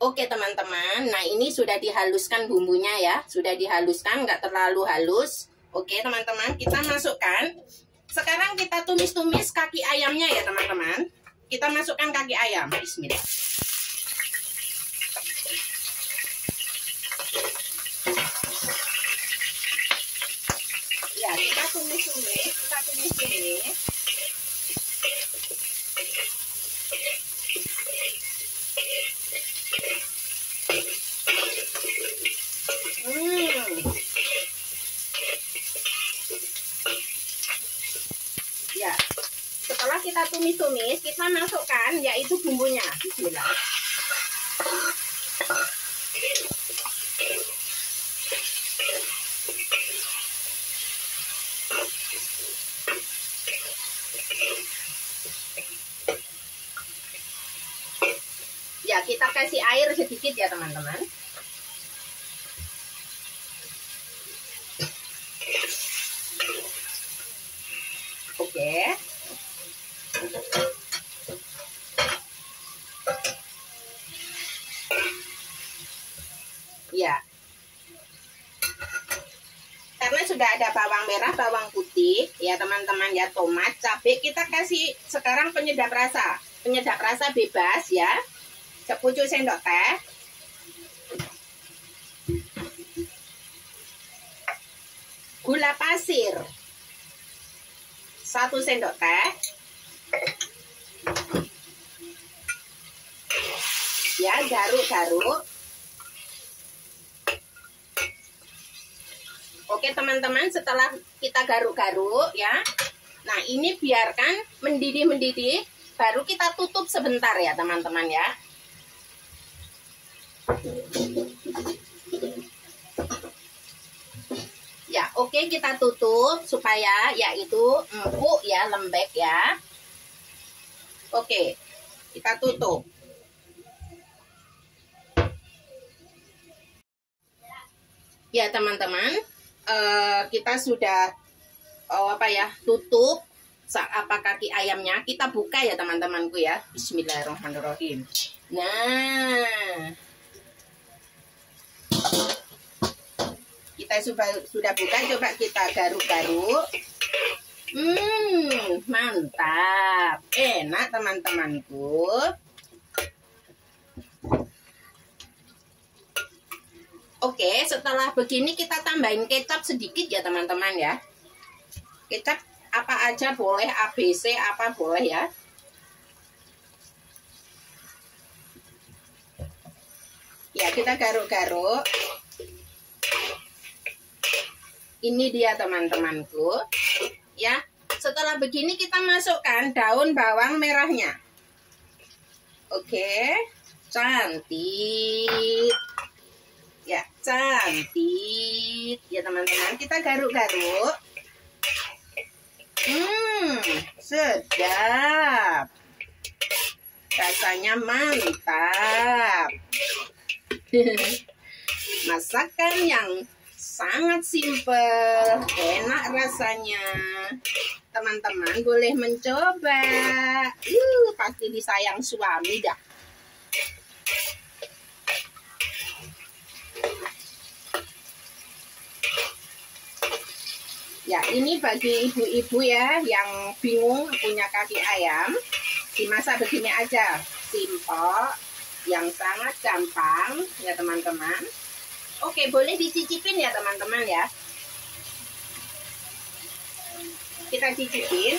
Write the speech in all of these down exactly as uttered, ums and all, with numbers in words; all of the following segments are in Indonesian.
Oke teman-teman, nah ini sudah dihaluskan bumbunya ya. Sudah dihaluskan, nggak terlalu halus. Oke teman-teman, kita masukkan. Sekarang kita tumis-tumis kaki ayamnya ya teman-teman. Kita masukkan kaki ayam. Bismillah. Ya, kita tumis-tumis, kita tumis-tumis. Hmm. Ya, setelah kita tumis-tumis, kita masukkan yaitu bumbunya. Bismillah. Ya, kita kasih air sedikit ya teman-teman. Oke. Ya. Karena sudah ada bawang merah, bawang putih, ya teman-teman ya, tomat, cabai, kita kasih sekarang penyedap rasa. Penyedap rasa bebas ya. Sepucuk sendok teh. Gula pasir. Satu sendok teh. Ya, garuk-garuk. Oke teman-teman, setelah kita garuk-garuk ya. Nah, ini biarkan mendidih-mendidih, baru kita tutup sebentar ya teman-teman ya. Ya, oke kita tutup supaya yaitu empuk ya, lembek ya. Oke, kita tutup. Ya teman-teman, uh, kita sudah uh, apa ya, tutup apa kaki ayamnya. Kita buka ya teman-temanku ya. Bismillahirrahmanirrahim. Nah, kita sudah sudah buka, coba kita garuk-garuk. Hmm, mantap, enak teman-temanku. Oke, setelah begini kita tambahin kecap sedikit ya teman-teman ya. Kecap apa aja boleh, A B C apa boleh ya. Ya, kita garuk-garuk. Ini dia teman-temanku. Ya, setelah begini kita masukkan daun bawang merahnya. Oke, cantik. Ya, cantik. Ya teman-teman, kita garuk-garuk. Hmm, sedap. Rasanya mantap. Masakan yang sangat simpel, enak rasanya. Teman-teman boleh mencoba. Uh, pasti disayang suami dah. Ya, ini bagi ibu-ibu ya yang bingung punya kaki ayam, dimasak begini aja, simpel, yang sangat gampang ya teman-teman. Oke, boleh dicicipin ya teman-teman ya. Kita cicipin.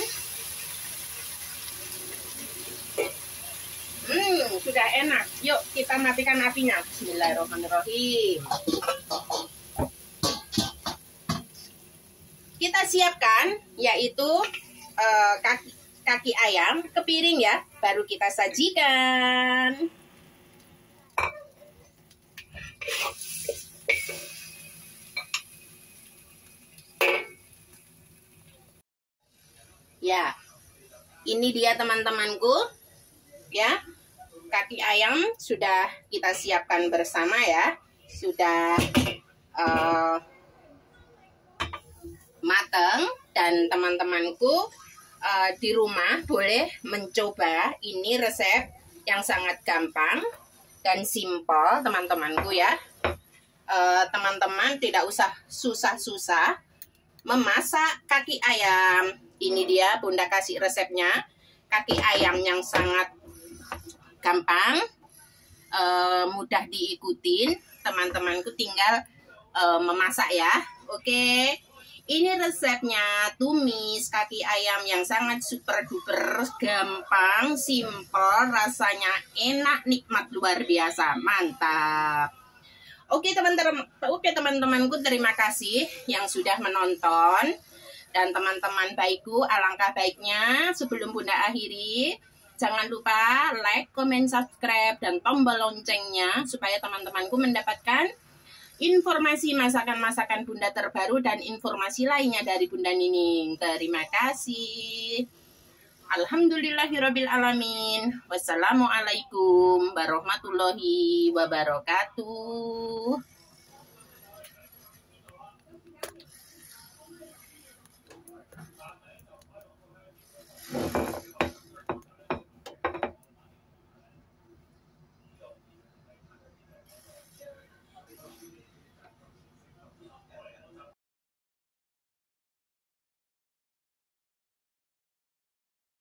Hmm, sudah enak. Yuk kita matikan apinya. Bismillahirrahmanirrahim. Kita siapkan yaitu uh, kaki, kaki ayam ke piring ya. Baru kita sajikan. Ya, ini dia teman-temanku. Ya, kaki ayam sudah kita siapkan bersama ya. Sudah uh, matang dan teman-temanku uh, di rumah boleh mencoba. Ini resep yang sangat gampang dan simpel teman-temanku ya. Teman-teman tidak usah susah-susah memasak kaki ayam. Ini dia Bunda kasih resepnya. Kaki ayam yang sangat gampang, uh, mudah diikutin. Teman-temanku tinggal uh, memasak ya. Oke, ini resepnya tumis kaki ayam yang sangat super duper gampang, simple, rasanya enak, nikmat, luar biasa, mantap. Oke teman-teman, oke teman-temanku, terima kasih yang sudah menonton. Dan teman-teman baikku, alangkah baiknya sebelum Bunda akhiri, jangan lupa like, comment, subscribe, dan tombol loncengnya supaya teman-temanku mendapatkan informasi masakan-masakan Bunda terbaru dan informasi lainnya dari Bunda Nining. Terima kasih. Alhamdulillahirrabbilalamin. Wassalamualaikum warahmatullahi wabarakatuh.